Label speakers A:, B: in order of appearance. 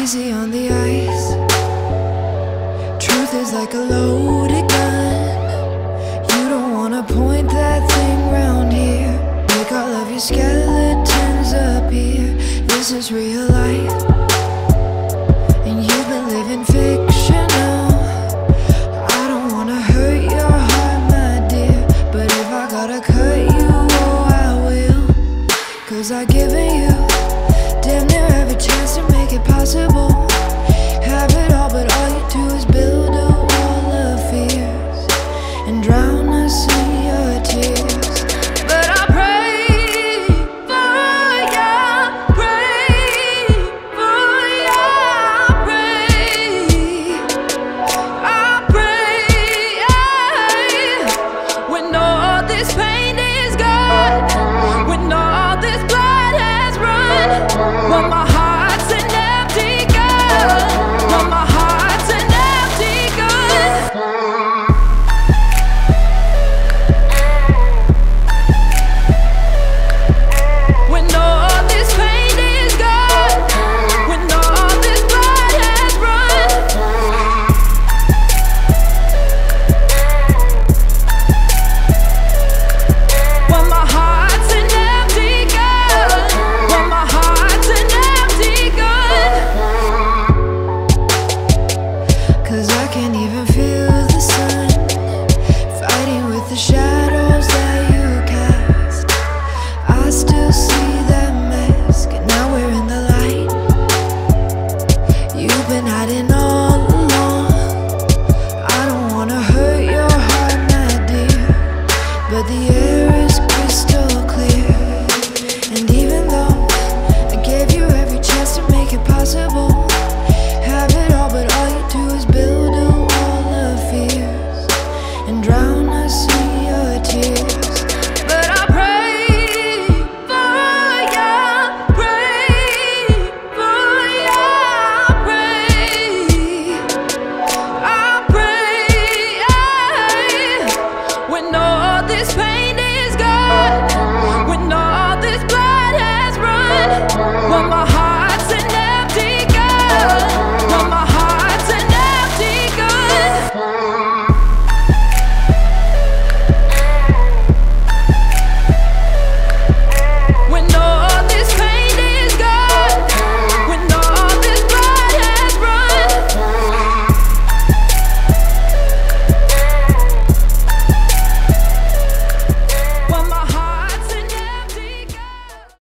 A: easy on the ice. Truth is like a loaded gun. You don't wanna point that thing round here. Make all of your skeletons appear. This is real life, and you've been living fictional. I don't wanna hurt your heart, my dear, but if I gotta cut you, oh I will. 'Cause I've given you damn near every chance to make it possible. Have it all